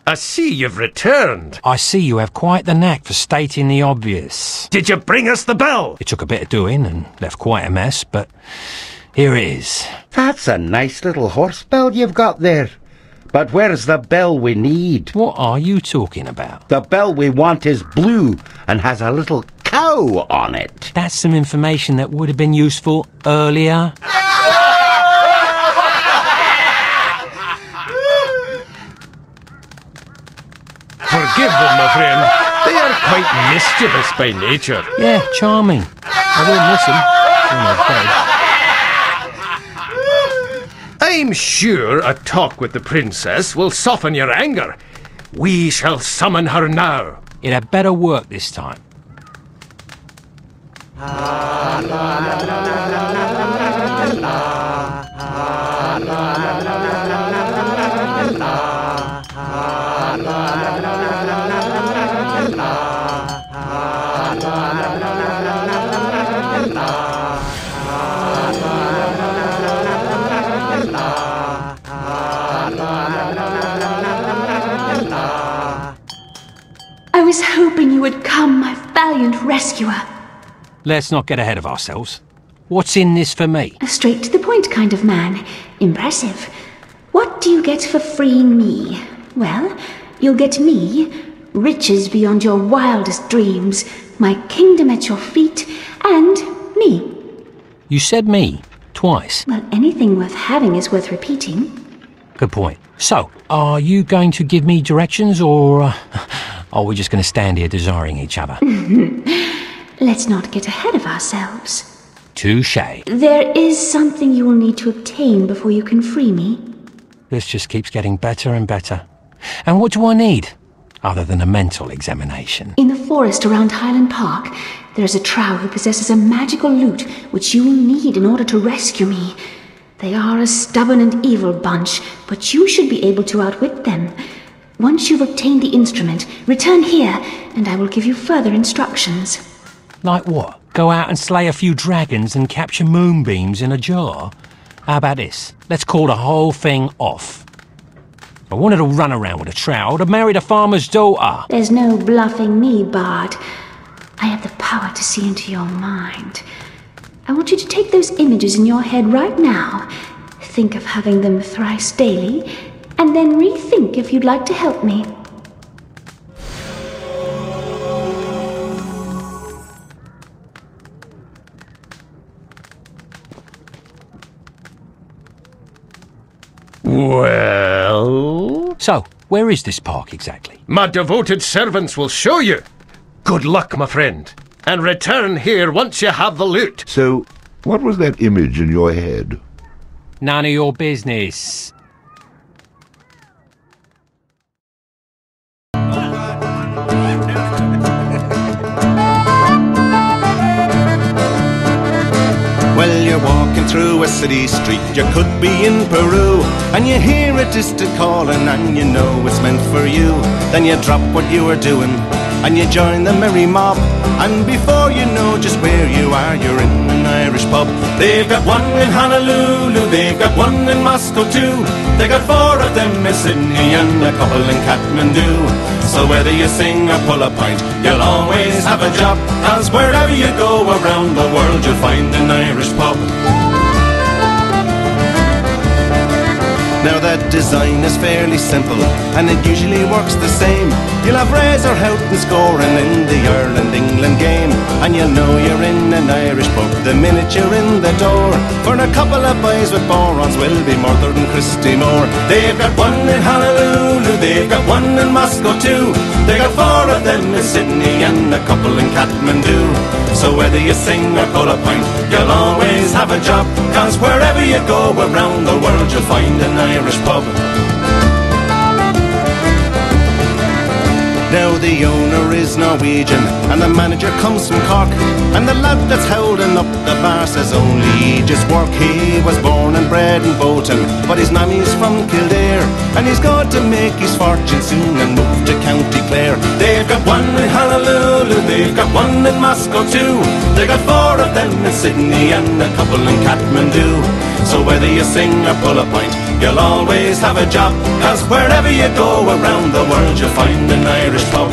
I see you've returned. I see you have quite the knack for stating the obvious. Did you bring us the bell? It took a bit of doing and left quite a mess, but here it is. That's a nice little horse bell you've got there. But where's the bell we need? What are you talking about? The bell we want is blue and has a little cow on it. That's some information that would have been useful earlier. Forgive them, my friend. They are quite mischievous by nature. Yeah, charming. I will miss them when they're dead. I'm sure a talk with the princess will soften your anger. We shall summon her now. It had better work this time. I was hoping you would come, my valiant rescuer. Let's not get ahead of ourselves. What's in this for me? A straight-to-the-point kind of man. Impressive. What do you get for freeing me? Well, you'll get me, riches beyond your wildest dreams, my kingdom at your feet, and me. You said me, twice. Well, anything worth having is worth repeating. Good point. So, are you going to give me directions, or are we just going to stand here desiring each other? Let's not get ahead of ourselves. Touché. There is something you will need to obtain before you can free me. This just keeps getting better and better. And what do I need, other than a mental examination? In the forest around Highland Park, there is a trow who possesses a magical lute which you will need in order to rescue me. They are a stubborn and evil bunch, but you should be able to outwit them. Once you've obtained the instrument, return here, and I will give you further instructions. Like what? Go out and slay a few dragons and capture moonbeams in a jar? How about this? Let's call the whole thing off. If I wanted to run around with a trow, I'd have married a farmer's daughter. There's no bluffing me, Bard. I have the power to see into your mind. I want you to take those images in your head right now. Think of having them thrice daily, and then rethink if you'd like to help me. Well? So, where is this park exactly? My devoted servants will show you. Good luck, my friend. And return here once you have the loot. So, what was that image in your head? None of your business. Well, you're walking through a city street, you could be in Peru, and you hear a distant calling and you know it's meant for you. Then you drop what you were doing and you join the merry mob, and before you know just where you are, you're in an Irish pub. They've got one in Honolulu, they've got one in Moscow too. They got 4 of them in Sydney and a couple in Kathmandu. So whether you sing or pull a pint, you'll always have a job, 'cause wherever you go around the world you'll find an Irish pub. Now that design is fairly simple, and it usually works the same. You'll have Razor Houghton scoring in the Ireland-England game, and you'll know you're in an Irish pub the minute you're in the door. For a couple of boys with borons will be murdered in Christy Moore. They've got one in Honolulu, they've got one in Moscow too. They got 4 of them in Sydney and a couple in Kathmandu. So whether you sing or pull a pint, you'll always have a job, 'cause wherever you go around the world you'll find an Irish pub. Now the owner is Norwegian and the manager comes from Cork, and the lad that's holding up the bar says only he just work. He was born and bred in Bolton, but his mammy's from Kildare, and he's got to make his fortune soon and move to County Clare. They've got one in Honolulu, they've got one in Moscow too. They got 4 of them in Sydney and a couple in Kathmandu. So whether you sing or pull a pint, you'll always have a job. Cause wherever you go around the world, you'll find an Irish pub.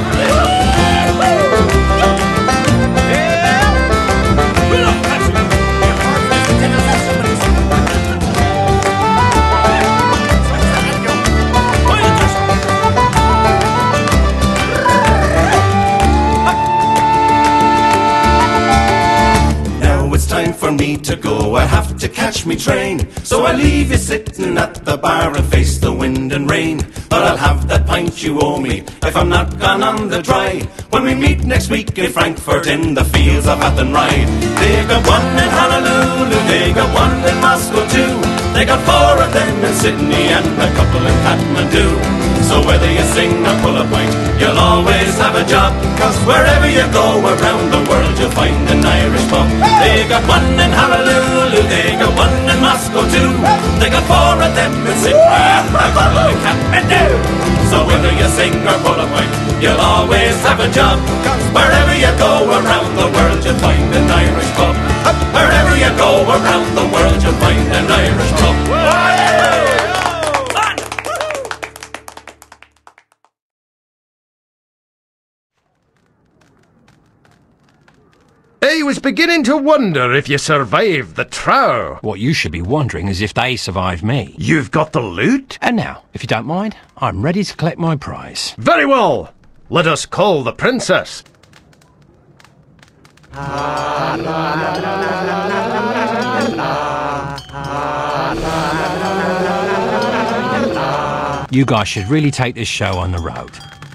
Time for me to go, I have to catch me train. So I leave you sitting at the bar and face the wind and rain. But I'll have that pint you owe me if I'm not gone on the dry. When we meet next week in Frankfurt in the fields of Athenride. They got one in Honolulu, they got one in Moscow too. They got 4 of them in Sydney and a couple in Kathmandu. So whether you sing or pull a pint, you'll always have a job. Cause wherever you go around the world, you'll find an Irish pub. They got one in Honolulu, they got one in Moscow too. They got 4 of them in Sydney and a couple in Kathmandu. So whether you sing or pull a pint, you'll always have a job. Cause wherever you go around the world, you'll find an Irish pub. Wherever you go around the world, you'll find an Irish pub. I was beginning to wonder if you survived the trow. What you should be wondering is if they survived me. You've got the loot? And now, if you don't mind, I'm ready to collect my prize. Very well. Let us call the princess. You guys should really take this show on the road.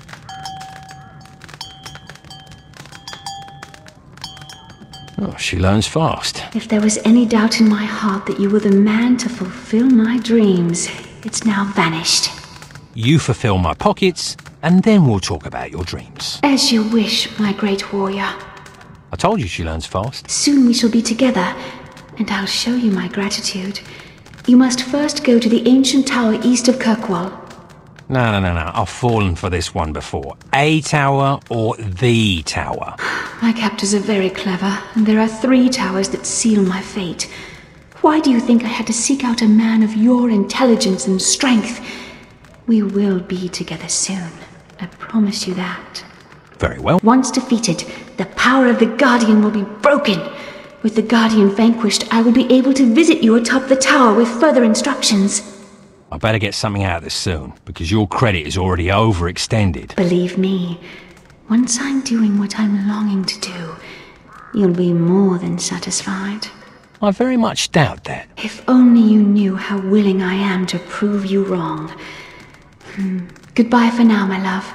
Oh, she learns fast. If there was any doubt in my heart that you were the man to fulfill my dreams, it's now vanished. You fulfill my pockets, and then we'll talk about your dreams. As you wish, my great warrior. I told you she learns fast. Soon we shall be together, and I'll show you my gratitude. You must first go to the ancient tower east of Kirkwall. No. I've fallen for this one before. A tower or the tower? My captors are very clever, and there are 3 towers that seal my fate. Why do you think I had to seek out a man of your intelligence and strength? We will be together soon. I promise you that. Very well. Once defeated, the power of the Guardian will be broken. With the Guardian vanquished, I will be able to visit you atop the tower with further instructions. I better get something out of this soon, because your credit is already overextended. Believe me, once I'm doing what I'm longing to do, you'll be more than satisfied. I very much doubt that. If only you knew how willing I am to prove you wrong. Goodbye for now, my love.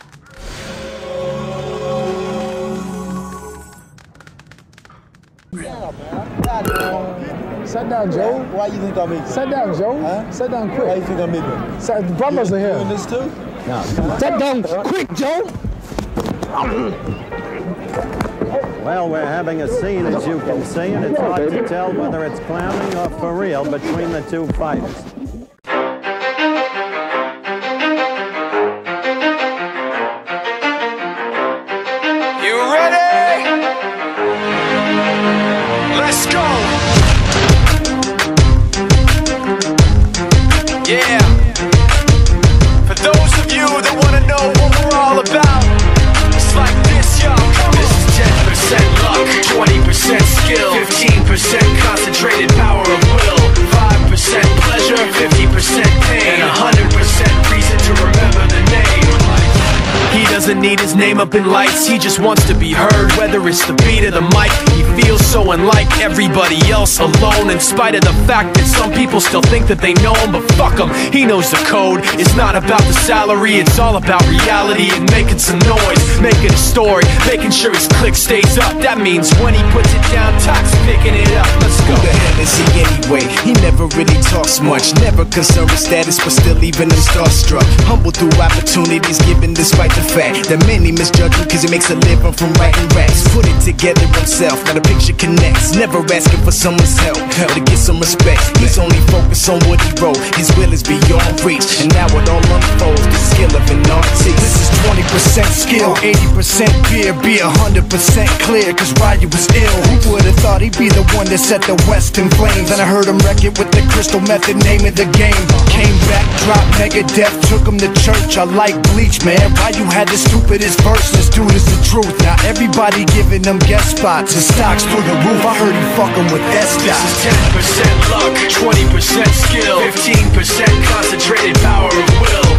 Sit down, Joe. Why you think I'm equal? Sit down, Joe. Huh? Sit down quick. Why you think I'm equal? The brothers are here. Doing this too? No. Sit down quick, Joe. Well, we're having a scene, as you can see, and it's hard to tell whether it's clowning or for real between the 2 fighters. You ready? Let's go! Yeah. For those of you that want to know what we're all about, it's like this, y'all. This is 10% luck, 20% skill, 15% concentrated power of will, 5% pleasure, 50% pain, and 100% reason to remember the name. He doesn't need his name up in lights, he just wants to be heard. Whether it's the beat of the mic, he feels so unlike everybody else, alone. In spite of the fact that some people still think that they know him, but fuck him, he knows the code. It's not about the salary, it's all about reality and making some noise, making a story, making sure his click stays up. That means when he puts it down, Tox picking it up. Let's go. Who the hell is he anyway? He never really talks much, never concerned with status, but still leaving him starstruck. Humble through opportunities given despite the fact that many misjudge him cause he makes a living from writing raps. Put it together himself, now the picture connects. Never asking for someone's help or to get some respect. He's only focused focus on what he wrote. His will is beyond reach, and now it all unfolds. The skill of an artist. This is 20% skill, 80% fear. Be 100% clear, cause Ryu was ill. Who would've thought he'd be the one that set the West in flames? And I heard him wreck it with the crystal method, name of the game. Came back, dropped Megadeth, took him to church. I like Bleach, man. Ryu had the stupidest verse. This dude is the truth. Now everybody giving them guest spots and stocks through the roof. I heard he fucking with S-Dot. This is 10% luck, 20% skill, 15% concentrated power of will,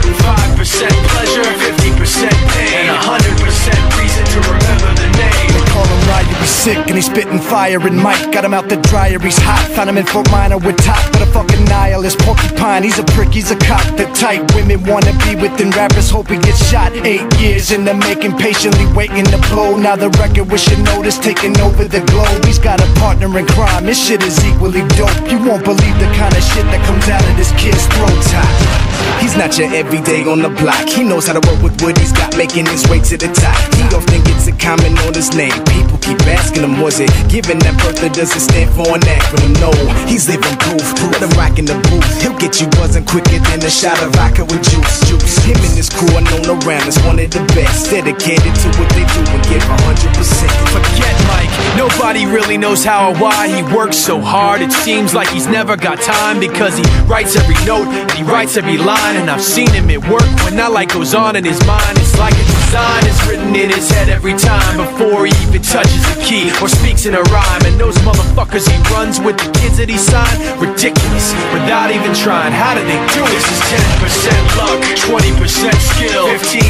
5% pleasure, 50% pain, and 100% reason to remember the name. They call him Ryu, he's sick and he's spitting fire. And Mike got him out the dryer, he's hot. Found him in Fort Minor with top, but a fucking nihilist. Porcupine, he's a prick, he's a cock. The type women wanna be within rappers, hope he gets shot. 8 years in the making, patiently waiting to blow. Now the record with your notice taking over the globe. He's got a partner in crime, his shit is equally dope. You won't believe the kind of shit that comes out of this kid's throat. He's not your everyday on the block. He knows how to work with what he's got, making his way to the top. He often gets a comment on his name. People keep asking him, was it given that birth or does it stand for an acronym? No, he's living proof. Let him rock in the booth. He'll get you buzzing quicker than a shot of vodka with juice. Him and his crew are known around as one of the best. Dedicated to what they do and give 100%. Forget Mike, nobody really knows how or why he works so hard. It seems like he's never got time, because he writes every note and he writes every line. And I've seen him at work when that light goes on in his mind. It's like a design is written in his head every time, before he even touches a key or speaks in a rhyme. And those motherfuckers he runs with, the kids that he signed, ridiculous, without even trying. How do they do this? This is 10% luck, 20% skill,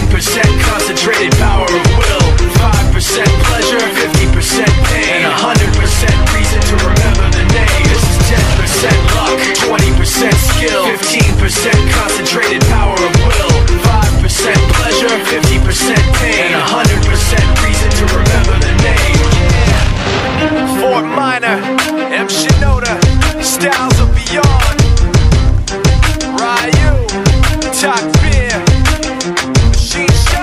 15% concentrated power of will, 5% pleasure, 50% pain, and 100% reason to remember the name. This is 10% luck, 20% skill, 15% concentrated power of will, 5% pleasure, 50% pain, and 100% reason to remember the name. Yeah. Fort Minor, M. Shinoda, styles of beyond. Ryu, Talk Fear, Machine Shop.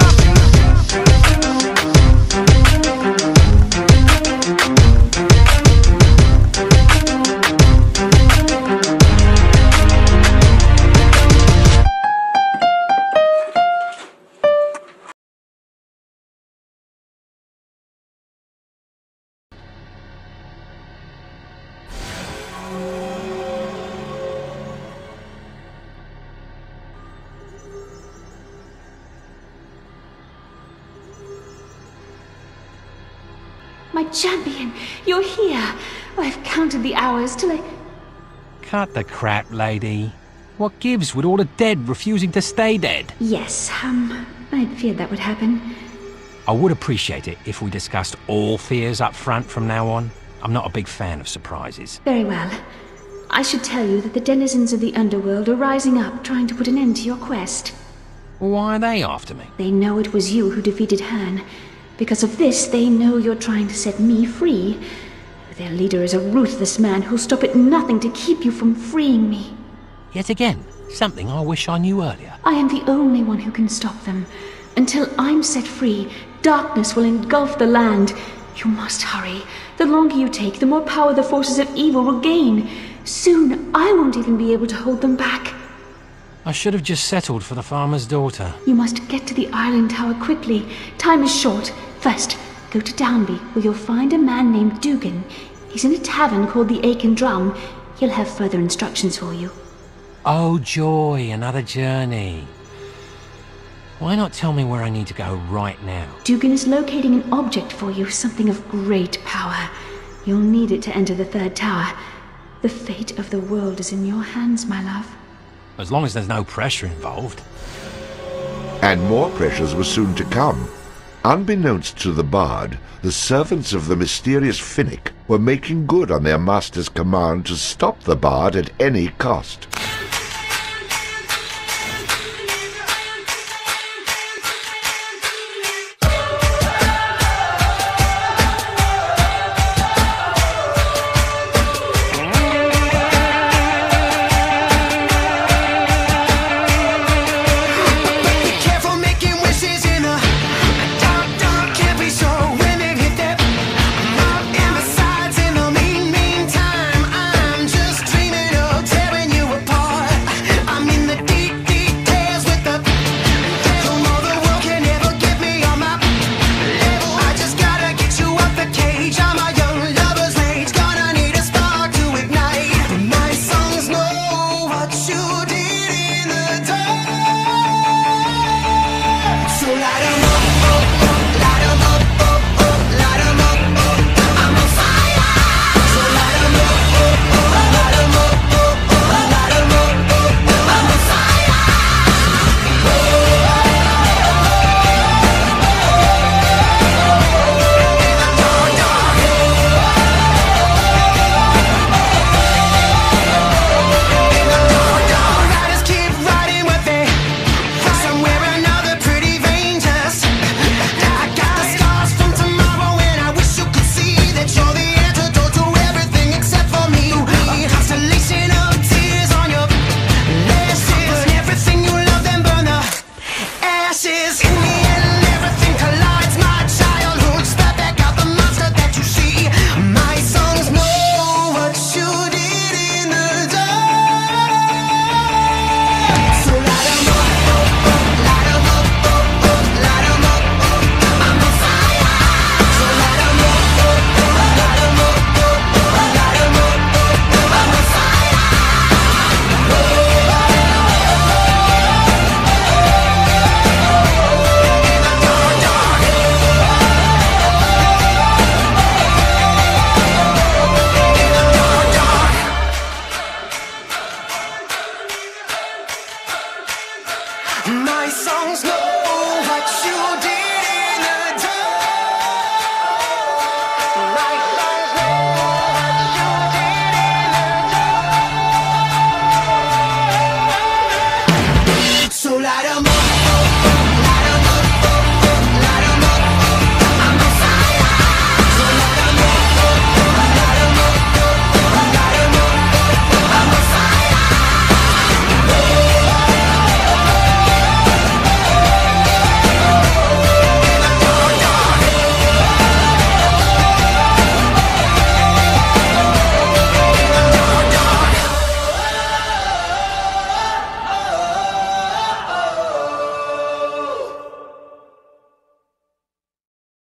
My champion, you're here. I've counted the hours till I... Cut the crap, lady. What gives with all the dead refusing to stay dead? Yes, I'd feared that would happen. I would appreciate it if we discussed all fears up front from now on. I'm not a big fan of surprises. Very well. I should tell you that the denizens of the underworld are rising up, trying to put an end to your quest. Why are they after me? They know it was you who defeated Hearn. Because of this, they know you're trying to set me free. Their leader is a ruthless man who'll stop at nothing to keep you from freeing me. Yet again, something I wish I knew earlier. I am the only one who can stop them. Until I'm set free, darkness will engulf the land. You must hurry. The longer you take, the more power the forces of evil will gain. Soon, I won't even be able to hold them back. I should have just settled for the farmer's daughter. You must get to the island tower quickly. Time is short. First, go to Downby, where you'll find a man named Dugan. He's in a tavern called the Ache and Drum. He'll have further instructions for you. Oh joy, another journey. Why not tell me where I need to go right now? Dugan is locating an object for you, something of great power. You'll need it to enter the third tower. The fate of the world is in your hands, my love. As long as there's no pressure involved. And more pressures were soon to come. Unbeknownst to the bard, the servants of the mysterious Finnick were making good on their master's command to stop the bard at any cost. You my songs know what you did.